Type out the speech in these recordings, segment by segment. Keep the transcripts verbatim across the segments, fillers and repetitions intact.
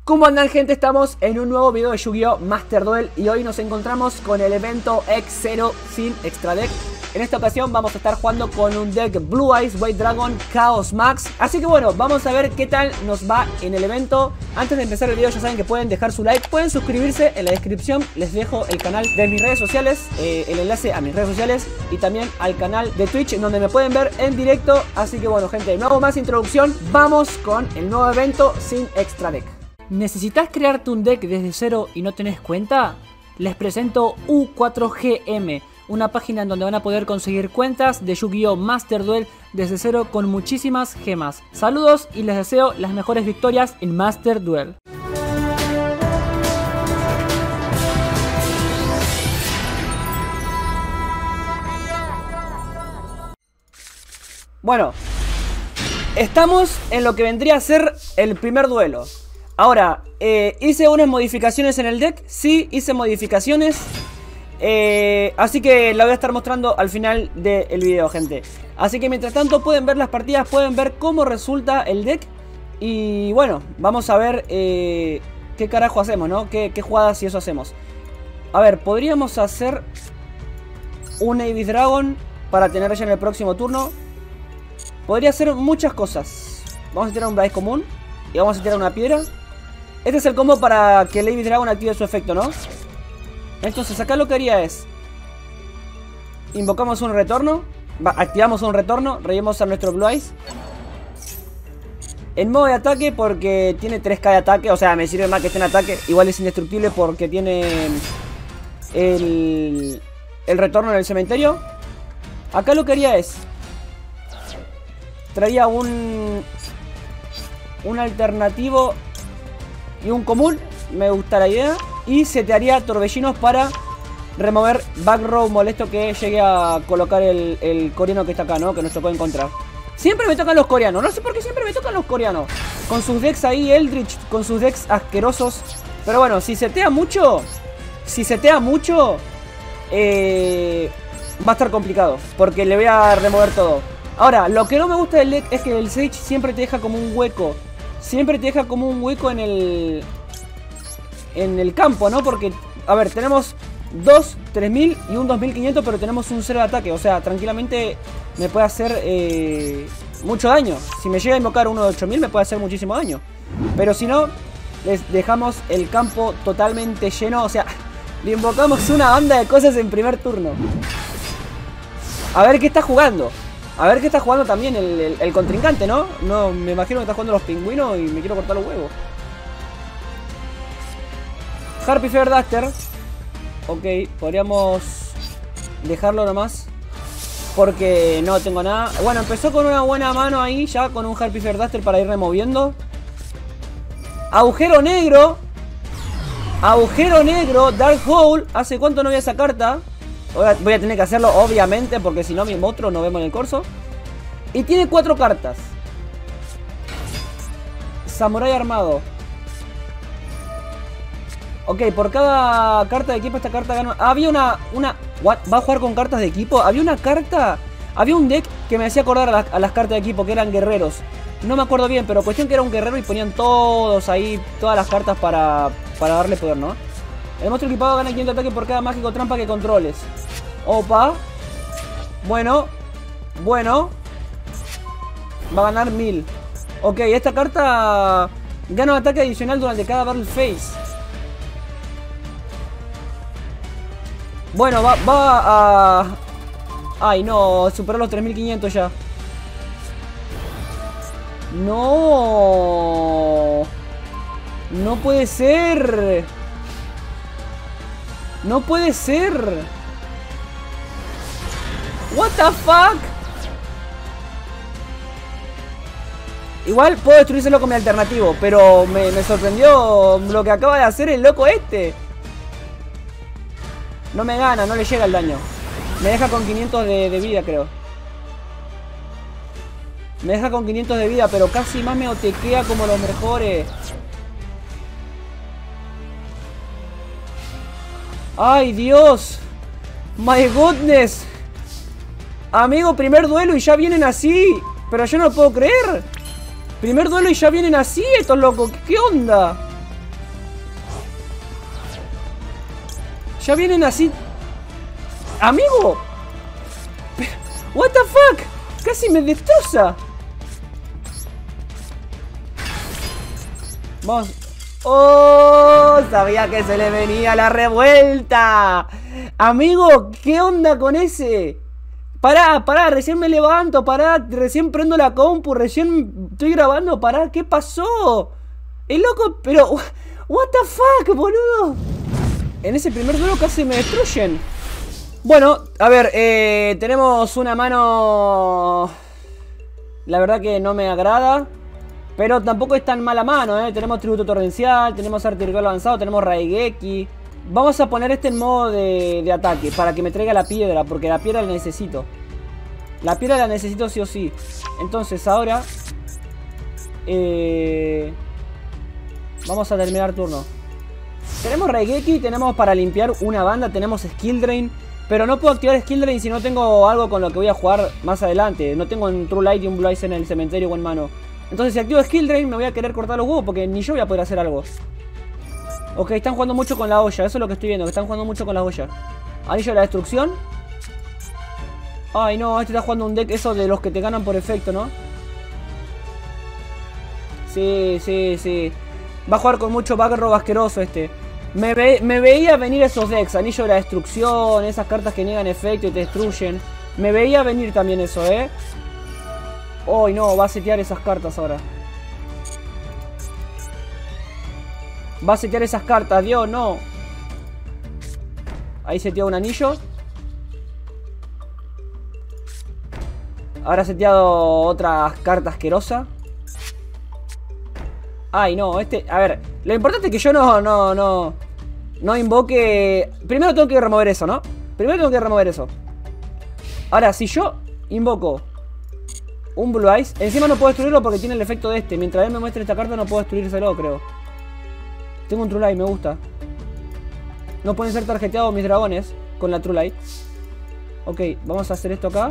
¿Cómo andan, gente? Estamos en un nuevo video de Yu-Gi-Oh! Master Duel y hoy nos encontramos con el evento X cero sin extra deck. En esta ocasión vamos a estar jugando con un deck Blue Eyes White Dragon Chaos Max. Así que bueno, vamos a ver qué tal nos va en el evento. Antes de empezar el video ya saben que pueden dejar su like, pueden suscribirse, en la descripción les dejo el canal de mis redes sociales, eh, el enlace a mis redes sociales y también al canal de Twitch donde me pueden ver en directo. Así que bueno, gente, no hago más introducción, vamos con el nuevo evento sin extra deck. ¿Necesitas crearte un deck desde cero y no tenés cuenta? Les presento U cuatro G M, una página en donde van a poder conseguir cuentas de Yu-Gi-Oh! Master Duel desde cero con muchísimas gemas. Saludos y les deseo las mejores victorias en Master Duel. Bueno, estamos en lo que vendría a ser el primer duelo. Ahora, eh, hice unas modificaciones en el deck. Sí, hice modificaciones. Eh, así que la voy a estar mostrando al final del video, gente. Así que mientras tanto pueden ver las partidas, pueden ver cómo resulta el deck. Y bueno, vamos a ver eh, qué carajo hacemos, ¿no? ¿Qué, qué jugadas y eso hacemos? A ver, podríamos hacer un Abyss Dragon para tener ya en el próximo turno. Podría hacer muchas cosas. Vamos a tirar un Blaze común y vamos a tirar una piedra. Este es el combo para que el Abyss Dragon active su efecto, ¿no? Entonces acá lo que haría es invocamos un retorno, va, activamos un retorno, reímos a nuestro Blue Eyes en modo de ataque porque tiene tres K de ataque. O sea, me sirve más que esté en ataque. Igual es indestructible porque tiene el, el retorno en el cementerio. Acá lo que haría es traía un un alternativo y un común, me gusta la idea. Y se te haría torbellinos para remover back row molesto que llegue a colocar el, el coreano que está acá, ¿no? Que nos tocó encontrar. Siempre me tocan los coreanos, no sé por qué siempre me tocan los coreanos. Con sus decks ahí, Eldritch, con sus decks asquerosos. Pero bueno, si setea mucho, si setea mucho, eh, va a estar complicado, porque le voy a remover todo. Ahora, lo que no me gusta del deck es que el Sage siempre te deja como un hueco. Siempre te deja como un hueco en el... en el campo, ¿no? Porque, a ver, tenemos dos, tres mil y un dos mil quinientos, pero tenemos un cero de ataque. O sea, tranquilamente me puede hacer eh, mucho daño. Si me llega a invocar uno de ocho mil me puede hacer muchísimo daño. Pero si no, les dejamos el campo totalmente lleno. O sea, le invocamos una banda de cosas en primer turno. A ver qué está jugando. A ver qué está jugando también el, el, el contrincante, ¿no? No, me imagino que está jugando los pingüinos y me quiero cortar los huevos. Harpy Feather Duster. Ok, podríamos dejarlo nomás porque no tengo nada. Bueno, empezó con una buena mano ahí, ya con un Harpy Feather Duster para ir removiendo. Agujero negro. Agujero negro, Dark Hole. ¿Hace cuánto no vi esa carta? Voy a tener que hacerlo, obviamente, porque si no mi monstruo no vemos en el corso. Y tiene cuatro cartas. Samurai armado. Ok, por cada carta de equipo esta carta gana... Había una... una what? ¿Va a jugar con cartas de equipo? Había una carta... Había un deck que me hacía acordar a las, a las cartas de equipo, que eran guerreros. No me acuerdo bien, pero cuestión que era un guerrero y ponían todos ahí, todas las cartas para, para darle poder, ¿no? El monstruo equipado gana quinientos de ataque por cada mágico trampa que controles. Opa. Bueno. Bueno. Va a ganar mil. Ok, esta carta gana un ataque adicional durante cada Battle Phase. Bueno, va, va a... Ay, no, superó los tres mil quinientos ya. No. No puede ser. No puede ser. What the fuck. Igual puedo destruírselo con mi alternativo, pero me, me sorprendió lo que acaba de hacer el loco este. No me gana, no le llega el daño. Me deja con quinientos de, de vida, creo. Me deja con quinientos de vida, pero casi más me otequea como los mejores. ¡Ay, Dios! ¡My goodness! Amigo, primer duelo y ya vienen así. Pero yo no lo puedo creer. Primer duelo y ya vienen así estos locos. ¿Qué onda? Ya vienen así. ¡Amigo! What the fuck? Casi me destroza. Vamos. ¡Oh! Sabía que se le venía la revuelta. Amigo, ¿qué onda con ese? Pará, pará, recién me levanto, pará, recién prendo la compu, recién estoy grabando, pará, ¿qué pasó? El loco, pero... What the fuck, boludo. En ese primer duelo casi me destruyen. Bueno, a ver, eh, tenemos una mano... La verdad que no me agrada. Pero tampoco es tan mala mano, eh. Tenemos Tributo Torrencial, tenemos Arte Ritual Avanzado, tenemos Raigeki. Vamos a poner este en modo de, de ataque para que me traiga la piedra, porque la piedra la necesito. La piedra la necesito sí o sí. Entonces ahora... Eh, vamos a terminar turno. Tenemos Raigeki, tenemos para limpiar una banda, tenemos Skill Drain. Pero no puedo activar Skill Drain si no tengo algo con lo que voy a jugar más adelante. No tengo un True Light y un Blue Eyes en el cementerio o en mano. Entonces si activo Skill Drain me voy a querer cortar los huevos porque ni yo voy a poder hacer algo. Ok, están jugando mucho con la olla, eso es lo que estoy viendo, que están jugando mucho con la olla. Anillo de la destrucción. Ay no, este está jugando un deck eso de los que te ganan por efecto, ¿no? Sí, sí, sí. Va a jugar con mucho backrow asqueroso este. Me, ve, me veía venir esos decks, Anillo de la Destrucción, esas cartas que niegan efecto y te destruyen. Me veía venir también eso, ¿eh? Uy, no, va a setear esas cartas ahora. Va a setear esas cartas, Dios, no. Ahí seteó un anillo. Ahora ha seteado otra carta asquerosa. Ay, no, este... A ver, lo importante es que yo no, no, no... No invoque... Primero tengo que remover eso, ¿no? Primero tengo que remover eso. Ahora, si yo invoco un Blue Eyes, encima no puedo destruirlo porque tiene el efecto de este. Mientras él me muestre esta carta no puedo destruírselo, creo. Tengo un True Light, me gusta. No pueden ser tarjeteados mis dragones con la True Light. Ok, vamos a hacer esto acá.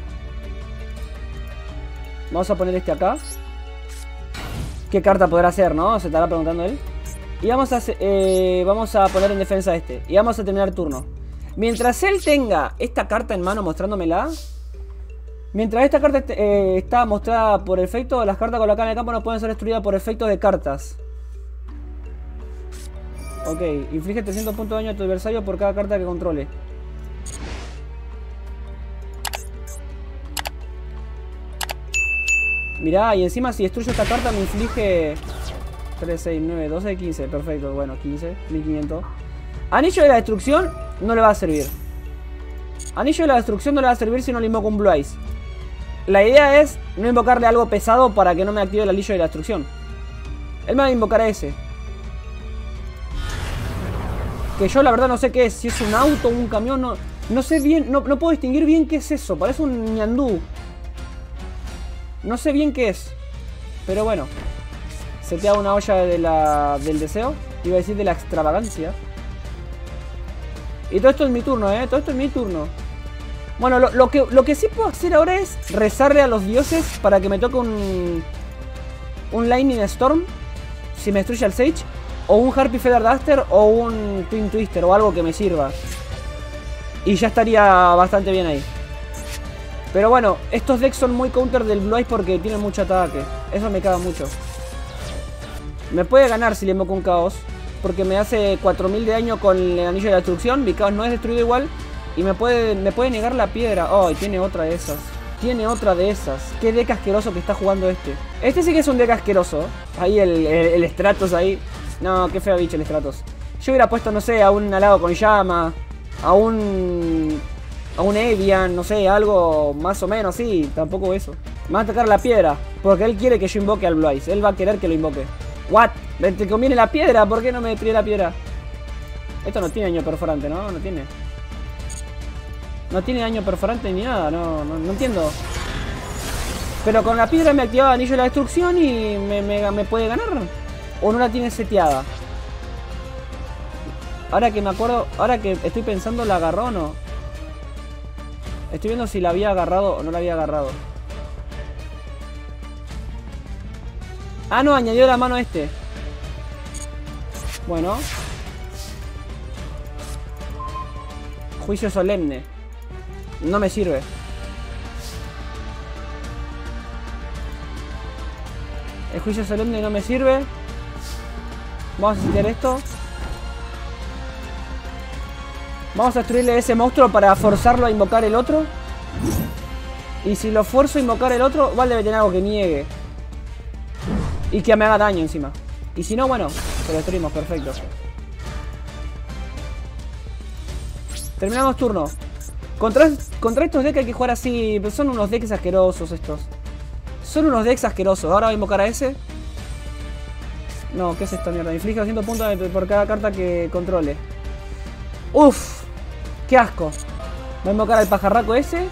Vamos a poner este acá. ¿Qué carta podrá ser, no? Se estará preguntando él. Y vamos a, eh, vamos a poner en defensa este. Y vamos a terminar el turno. Mientras él tenga esta carta en mano mostrándomela. Mientras esta carta eh, está mostrada por efecto, las cartas colocadas en el campo no pueden ser destruidas por efectos de cartas. Ok, inflige trescientos puntos de daño a tu adversario por cada carta que controle. Mirá, y encima si destruyo esta carta me inflige tres, seis, nueve, doce, quince. Perfecto, bueno, quince, mil quinientos. Anillo de la destrucción no le va a servir. Anillo de la destrucción no le va a servir si no le invoco un Blue Eyes. La idea es no invocarle algo pesado para que no me active el anillo de la destrucción. Él me va a invocar a ese. Que yo la verdad no sé qué es. Si es un auto o un camión, no, no sé bien, no, no puedo distinguir bien qué es eso. Parece un ñandú. No sé bien qué es. Pero bueno. Setea una olla de la, del deseo. Iba a decir de la extravagancia. Y todo esto es mi turno, eh. Todo esto es mi turno. Bueno, lo, lo, que, lo que sí puedo hacer ahora es rezarle a los dioses para que me toque un... Un Lightning Storm. Si me destruye el Sage. O un Harpy Feather Duster o un Twin Twister o algo que me sirva. Y ya estaría bastante bien ahí. Pero bueno, estos decks son muy counter del Blue Eyes porque tienen mucho ataque. Eso me caga mucho. Me puede ganar si le invoco un Caos. Porque me hace cuatro mil de daño con el anillo de la destrucción. Mi Caos no es destruido igual. Y me puede, me puede negar la piedra. Oh, y tiene otra de esas. Tiene otra de esas. Qué deck asqueroso que está jugando este. Este sí que es un deck asqueroso. Ahí el, el, el Stratos ahí. No, qué feo bicho el Stratos. Yo hubiera puesto, no sé, a un alado con llama. A un... A un Evian, no sé, algo más o menos así. Tampoco eso. Me va a atacar la piedra. Porque él quiere que yo invoque al Blue Eyes. Él va a querer que lo invoque. What? ¿Te conviene la piedra? ¿Por qué no me destruye la piedra? Esto no tiene daño perforante, ¿no? No tiene. No tiene daño perforante ni nada. No, no, no entiendo. Pero con la piedra me activaba anillo de la destrucción y me, me, me puede ganar. ¿O no la tiene seteada? Ahora que me acuerdo, ahora que estoy pensando, ¿la agarró o no? Estoy viendo si la había agarrado o no la había agarrado. Ah, no, añadió la mano este. Bueno. Juicio solemne. No me sirve. El juicio solemne no me sirve. Vamos a hacer esto. Vamos a destruirle ese monstruo para forzarlo a invocar el otro. Y si lo fuerzo a invocar el otro, igual debe tener algo que niegue. Y que me haga daño encima. Y si no, bueno, se lo destruimos, perfecto. Terminamos turno. Contra, contra estos decks hay que jugar así. Pero son unos decks asquerosos estos. Son unos decks asquerosos. Ahora voy a invocar a ese. No, ¿qué es esta mierda? Inflige doscientos puntos por cada carta que controle. Uff, qué asco. Voy a invocar al pajarraco ese.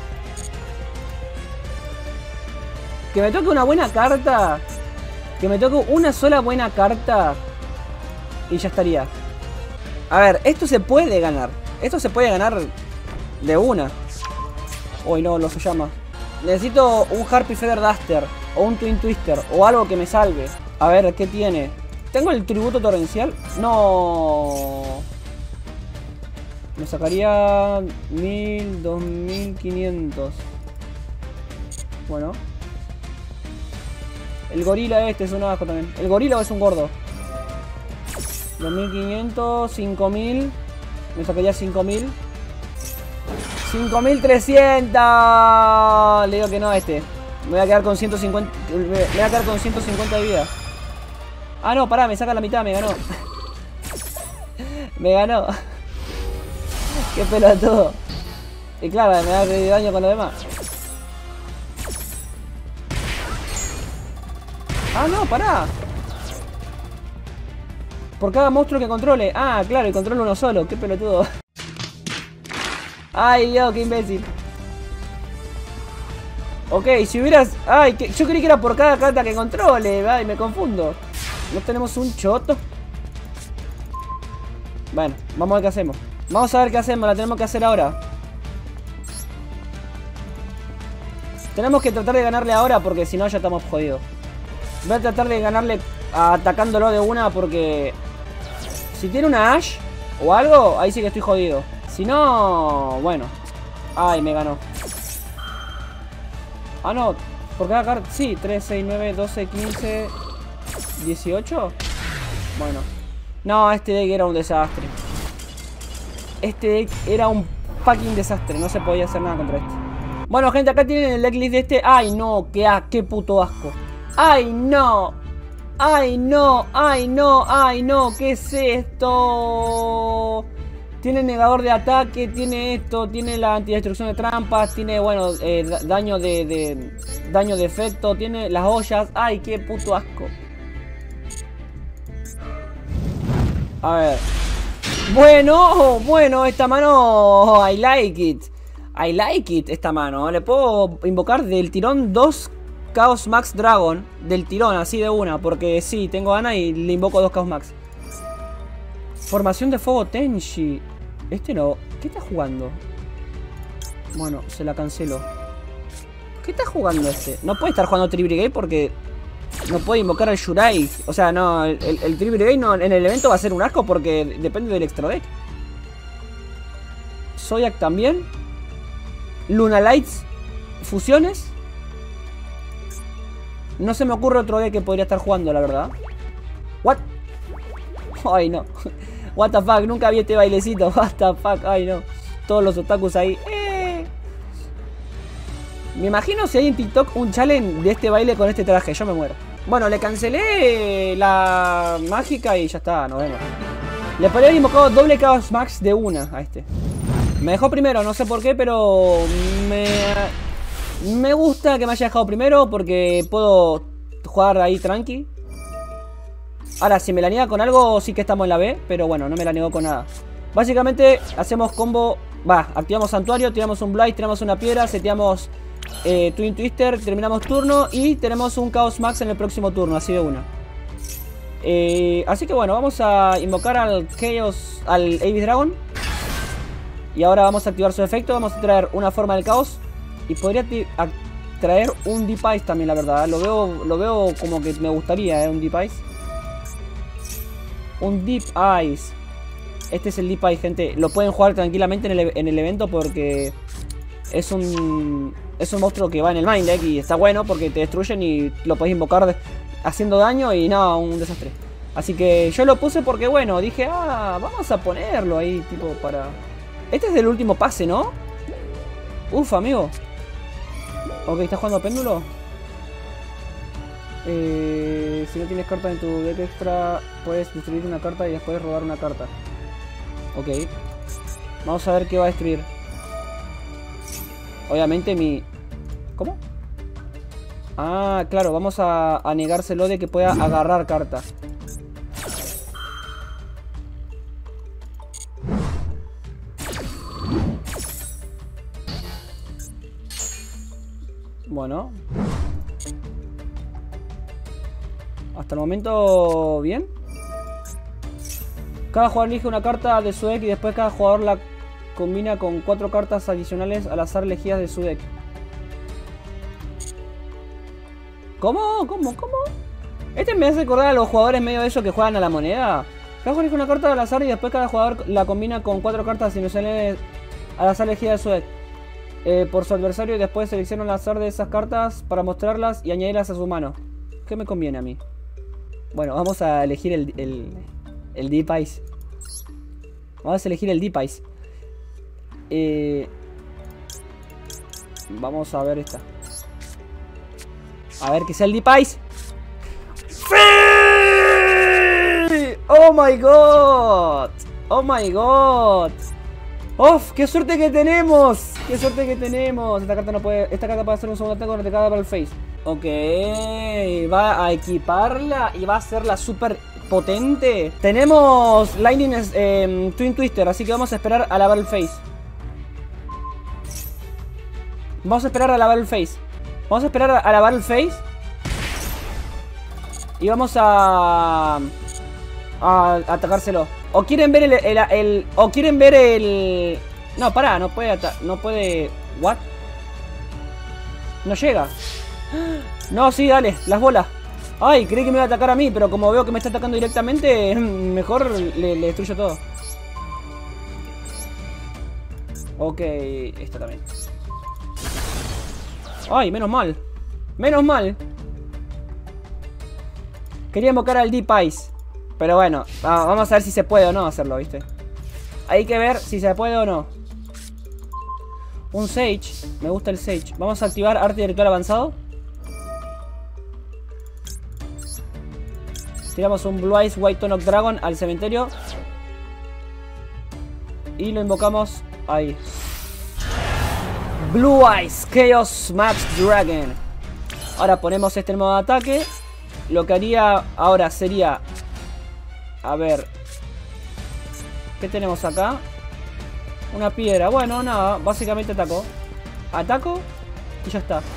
Que me toque una buena carta. Que me toque una sola buena carta. Y ya estaría. A ver, esto se puede ganar. Esto se puede ganar de una. Uy, no, lo se llama. Necesito un Harpy Feather Duster. O un Twin Twister. O algo que me salve. A ver, ¿qué tiene? ¿Tengo el tributo torrencial? No. Me sacaría mil, dos mil quinientos. Bueno. El gorila este es un asco también. ¿El gorila o es un gordo? dos mil quinientos, cinco mil. Me sacaría cinco mil. cinco mil trescientos. Le digo que no a este. Me voy a quedar con ciento cincuenta. Me voy a quedar con ciento cincuenta de vida. Ah, no, pará, me saca la mitad, me ganó. Me ganó. Qué pelotudo. Y claro, me da daño con lo demás. Ah, no, pará. Por cada monstruo que controle. Ah, claro, y controlo uno solo. Qué pelotudo. Ay, Dios, qué imbécil. Ok, si hubieras... Ay, que... yo creí que era por cada carta que controle. Ay, me confundo. ¿No tenemos un choto? Bueno, vamos a ver qué hacemos. Vamos a ver qué hacemos, la tenemos que hacer ahora. Tenemos que tratar de ganarle ahora porque si no ya estamos jodidos. Voy a tratar de ganarle atacándolo de una porque... si tiene una Ash o algo, ahí sí que estoy jodido. Si no, bueno. Ay, me ganó. Ah, no. Por cada carta... sí, tres, seis, nueve, doce, quince... dieciocho. Bueno. No, este deck era un desastre. Este deck era un fucking desastre. No se podía hacer nada contra este. Bueno, gente, acá tienen el decklist de este. Ay, no, qué, ah, qué puto asco. Ay, no. Ay, no, ay, no, ay, no. ¿Qué es esto? Tiene negador de ataque, tiene esto, tiene la antidestrucción de trampas, tiene, bueno, eh, daño de, de daño de efecto, tiene las ollas. Ay, qué puto asco. A ver. Bueno, bueno, esta mano, I like it. I like it, esta mano. Le puedo invocar del tirón dos Chaos Max Dragon. Del tirón, así de una, porque sí, tengo ganas y le invoco dos Chaos Max. Formación de fuego Tenshi. Este no. ¿Qué está jugando? Bueno, se la cancelo. ¿Qué está jugando este? No puede estar jugando Tri Brigade porque no puede invocar al Shurai. O sea, no, el, el, el Tri Brigade no, en el evento va a ser un asco porque depende del extra deck. Zodiac también. Luna Lights. Fusiones. No se me ocurre otro deck que podría estar jugando, la verdad. What? Ay, no. What the fuck, nunca vi este bailecito. What the fuck, ay no. Todos los otakus ahí. Eh. Me imagino si hay en TikTok un challenge de este baile con este traje. Yo me muero. Bueno, le cancelé la mágica y ya está, nos vemos. Le podría haber invocado doble Chaos Max de una a este. Me dejó primero, no sé por qué, pero me, me gusta que me haya dejado primero porque puedo jugar ahí tranqui. Ahora, si me la niega con algo, sí que estamos en la B. Pero bueno, no me la negó con nada. Básicamente, hacemos combo. Va, activamos Santuario, tiramos un Blight, tiramos una piedra, seteamos eh, Twin Twister, terminamos turno y tenemos un Chaos Max en el próximo turno, así de una. Eh, así que bueno, vamos a invocar al Chaos, al Abyss Dragon. Y ahora vamos a activar su efecto. Vamos a traer una forma del caos. Y podría traer un Deep Ice también, la verdad. Lo veo, lo veo como que me gustaría, ¿eh? Un Deep Ice. Un Deep Ice. Este es el Deep Ice, gente. Lo pueden jugar tranquilamente en el, en el evento porque es un es un monstruo que va en el main deck y está bueno porque te destruyen y lo podés invocar de, haciendo daño y nada, un desastre. Así que yo lo puse porque, bueno, dije, ah, vamos a ponerlo ahí, tipo, para... Este es del último pase, ¿no? Uf, amigo. Ok, ¿estás jugando a péndulo? Eh, si no tienes cartas en tu deck extra, puedes destruir una carta y después robar una carta. Ok. Vamos a ver qué va a destruir. Obviamente mi... ¿Cómo? Ah, claro, vamos a, a negárselo de que pueda agarrar cartas. Bueno. Hasta el momento, bien. Cada jugador elige una carta de su deck y después cada jugador la combina con cuatro cartas adicionales al azar elegidas de su deck. ¿Cómo? ¿Cómo? ¿Cómo? Este me hace recordar a los jugadores medio de esos que juegan a la moneda. Cada jugador elige una carta al azar y después cada jugador la combina con cuatro cartas adicionales al azar elegidas de su deck. Eh, por su adversario y después selecciona al azar de esas cartas para mostrarlas y añadirlas a su mano. ¿Qué me conviene a mí? Bueno, vamos a elegir el, el, el Deep Ice. Vamos a elegir el Deep Ice. Eh, vamos a ver esta. A ver que sea el Deep Ice. ¡Sí! ¡Oh my god! ¡Oh my god! ¡Uf! ¡Qué suerte que tenemos! ¡Qué suerte que tenemos! Esta carta no puede. Esta carta puede hacer un segundo ataque con atacada para el face. Ok. Va a equiparla y va a hacerla súper potente. Tenemos Lightning eh, Twin Twister, así que vamos a esperar a la Battle Phase. Vamos a esperar a la Battle Phase. Vamos a esperar a la Battle Phase. Y vamos a... a atacárselo. O quieren ver el, el, el, el... O quieren ver el... No, pará, no puede... No puede... ¿What? No llega. No, sí, dale, las bolas. Ay, creí que me iba a atacar a mí, pero como veo que me está atacando directamente, mejor le, le destruyo todo. Ok, esta también. Ay, menos mal. Menos mal. Quería invocar al Deep Ice. Pero bueno, vamos a ver si se puede o no hacerlo, ¿viste? Hay que ver si se puede o no. Un Sage. Me gusta el Sage. Vamos a activar arte de ritual avanzado. Tiramos un Blue Eyes White Tonok Dragon al cementerio. Y lo invocamos ahí. Blue Eyes Chaos Max Dragon. Ahora ponemos este modo de ataque. Lo que haría ahora sería... A ver. ¿Qué tenemos acá? Una piedra. Bueno, nada. Básicamente ataco. Ataco. Y ya está.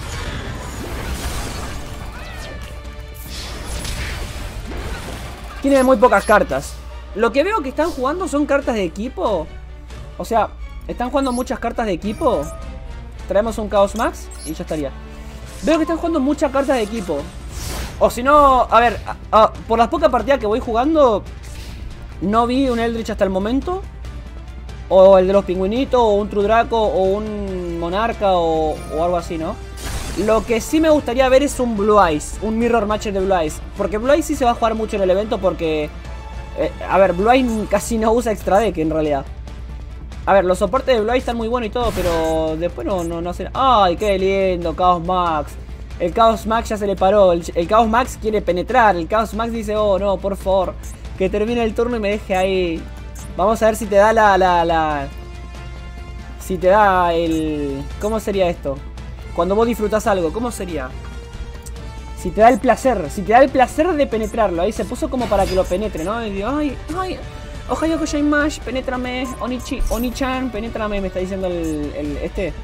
Tiene muy pocas cartas. Lo que veo que están jugando son cartas de equipo. O sea, están jugando muchas cartas de equipo. Traemos un Chaos Max y ya estaría. Veo que están jugando muchas cartas de equipo. O si no, a ver, a, a, por las pocas partidas que voy jugando, no vi un Eldritch hasta el momento. O el de los pingüinitos, o un True Draco, o un Monarca, o, o algo así, ¿no? Lo que sí me gustaría ver es un Blue Eyes, un Mirror Match de Blue Eyes. Porque Blue Eyes sí se va a jugar mucho en el evento porque... Eh, a ver, Blue Eyes casi no usa extra deck en realidad. A ver, los soportes de Blue Eyes están muy buenos y todo, pero después no, no, no hacen... ¡Ay, qué lindo! Chaos Max. El Chaos Max ya se le paró. El, el Chaos Max quiere penetrar. El Chaos Max dice, oh no, por favor, que termine el turno y me deje ahí. Vamos a ver si te da la... la, la... Si te da el... ¿Cómo sería esto? Cuando vos disfrutás algo, ¿cómo sería? Si te da el placer, si te da el placer de penetrarlo. Ahí se puso como para que lo penetre, ¿no? Y digo, ay, ay, Ohio Kojaimash, penétrame, Onichi, Oni-chan, penétrame, me está diciendo el, el este.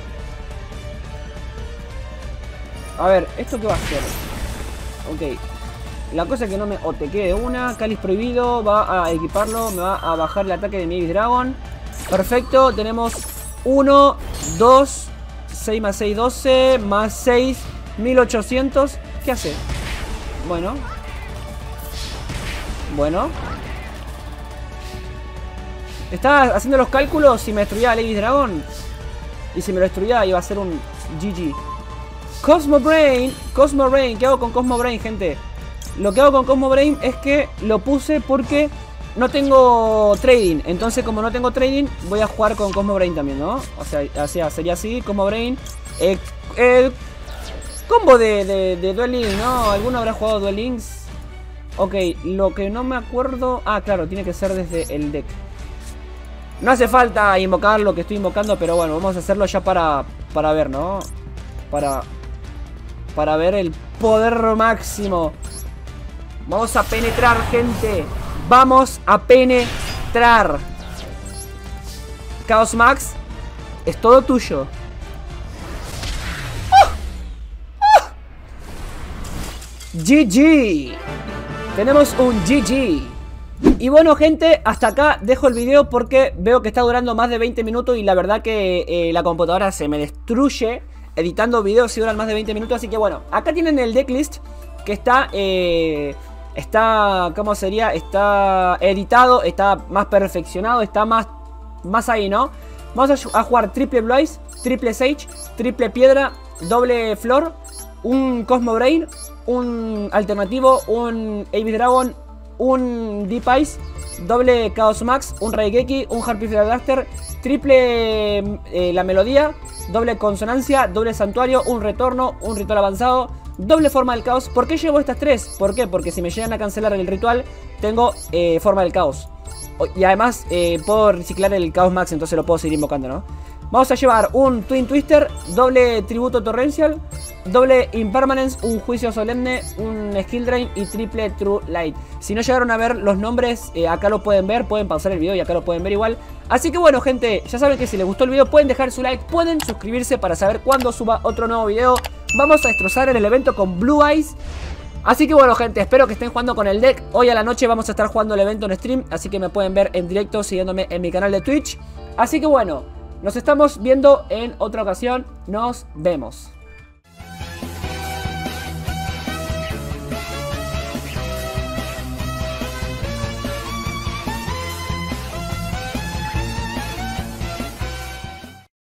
A ver, ¿esto qué va a hacer? Ok. La cosa es que no me... O te quede una, Cáliz Prohibido, va a equiparlo, me va a bajar el ataque de mi Dragon. Perfecto, tenemos uno, dos... seis más seis, doce, más seis, mil ochocientos. ¿Qué hace? Bueno. Bueno. Estaba haciendo los cálculos si me destruía el Abyss Dragon. Y si me lo destruía iba a ser un G G. Cosmo Brain. Cosmo Brain. ¿Qué hago con Cosmo Brain, gente? Lo que hago con Cosmo Brain es que lo puse porque no tengo trading. Entonces, como no tengo trading, voy a jugar con Cosmo Brain también, ¿no? O sea, así, sería así, Cosmo Brain. Eh, el combo de, de, de Duel Links, ¿no? ¿Alguno habrá jugado Duel Links? Ok, lo que no me acuerdo... Ah, claro, tiene que ser desde el deck. No hace falta invocar lo que estoy invocando, pero bueno, vamos a hacerlo ya para, para ver, ¿no? Para, para ver el poder máximo. Vamos a penetrar, gente. Vamos a penetrar. Chaos Max, es todo tuyo. ¡Oh! ¡Oh! G G. Tenemos un G G. Y bueno, gente, hasta acá dejo el video porque veo que está durando más de veinte minutos y la verdad que eh, la computadora se me destruye editando videos si duran más de veinte minutos. Así que bueno, acá tienen el decklist que está, eh, está, ¿cómo sería? Está editado, está más perfeccionado, está más, más ahí, ¿no? Vamos a, a jugar triple Blaze, triple Sage, triple Piedra, doble Flor, un Cosmo Brain, un alternativo, un Abyss Dragon, un Deep Ice, doble Chaos Max, un Raigeki, un Harpy Blaster, triple eh, la melodía, doble consonancia, doble santuario, un retorno, un ritual avanzado, doble forma del caos. ¿Por qué llevo estas tres? ¿Por qué? Porque si me llegan a cancelar el ritual, tengo eh, forma del caos. Y además eh, puedo reciclar el Chaos Max, entonces lo puedo seguir invocando, ¿no? Vamos a llevar un Twin Twister, doble Tributo Torrencial, doble Impermanence, un Juicio Solemne, un Skill Drain y triple True Light. Si no llegaron a ver los nombres, eh, acá lo pueden ver, pueden pausar el video y acá lo pueden ver igual. Así que bueno, gente, ya saben que si les gustó el video pueden dejar su like, pueden suscribirse para saber cuándo suba otro nuevo video. Vamos a destrozar en el evento con Blue Eyes. Así que bueno, gente, espero que estén jugando con el deck. Hoy a la noche vamos a estar jugando el evento en stream, así que me pueden ver en directo siguiéndome en mi canal de Twitch. Así que bueno, nos estamos viendo en otra ocasión. Nos vemos.